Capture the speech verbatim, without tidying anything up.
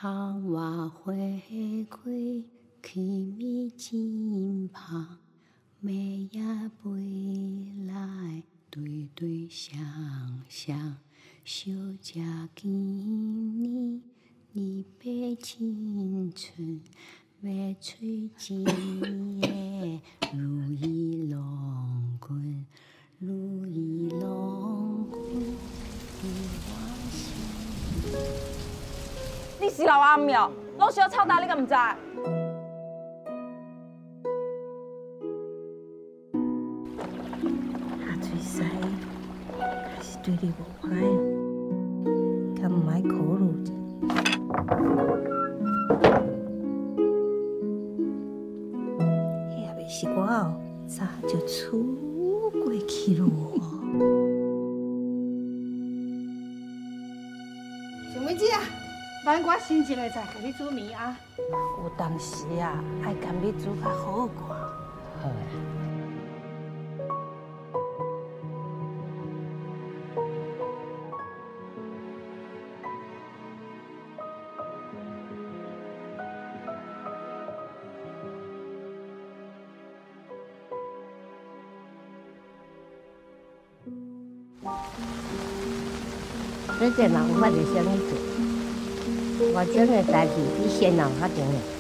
窗外花开，气味真香，妹仔飞来，对对双双，小姐今年二八青春，要吹一年的如意郎君，如意郎君。 你是老阿庙，拢需要臭大，你敢唔知？ 下嘴使还是对你无歹，敢唔爱考虑者？迄也袂是我哦，早就处过去咯。 小妹姐啊，咱我心情的菜给你煮面啊。 有当时啊，爱甘你煮较好看。 好诶。 这电脑有法度啥物做？外种的代志比电脑较重要。